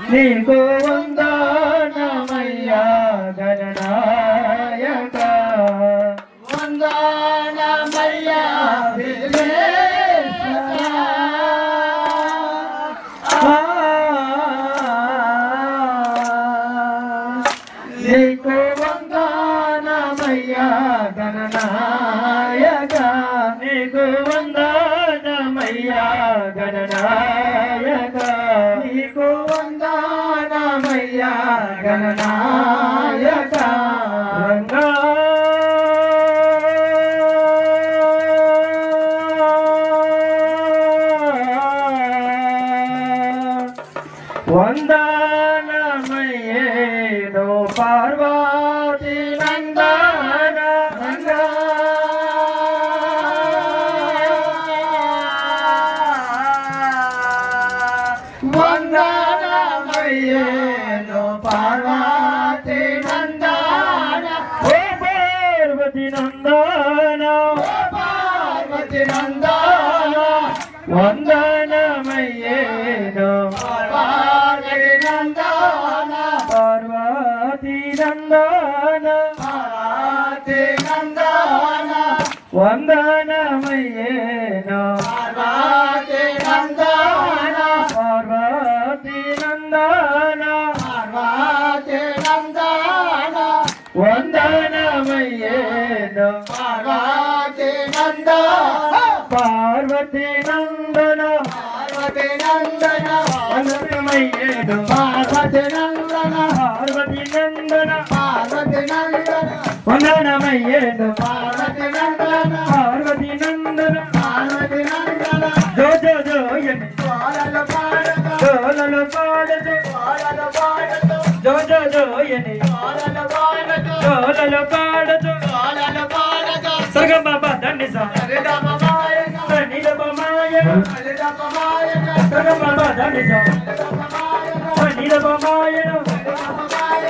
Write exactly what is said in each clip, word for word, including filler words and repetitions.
నీకు వందనమయ్యా గణనాయక వందనమయ్యా నీకు వందనమయ్యా గణనాయక నీకు వందనమయ్యా గణనాయక నీకు వందనమయ్యా గణనాయక రంగా వందనమయ్యేదో పార్వతీ నందన రంగా వందనమయ్యేదో పార్వతీ నందన ఓ పార్వతీ నందన ఓ పార్వతీ నందన వందనమయ్యేదో పార్వతీ నందన పార్వతీ నందన పార్వతీ నందన వందనమయ్యేదో పార్వతీ నందన పార్వతీ నందన పార్వతీ నందన వందనమయ్యేదో పార్వతీ నందన పార్వతీ నందన పార్వతీ నందన వందనమయ్యేదో పార్వతీ నందన పార్వతీ నందన పార్వతీ నందన వందనమయ్యేదో పార్వతీ నందన పార్వతీ నందన పార్వతీ నందన జో జో జో యని పాడలు పాడదు జోలలు పాడదు పాడలు పాడదు జో జో జో యని పాడలు పాడదు జోలలు పాడదు పాడలు పాడదు సర్గమ పదని సా సరిగమ మాయ సనిగమ మాయ సరిగమ మాయ సర్గమ పదని సా సరిగమ మాయ సనిగమ మాయ సరిగమ మాయ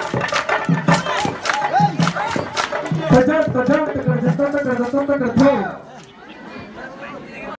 Kajat, kajat, kajat, kajat, kajat, kajat, kajat,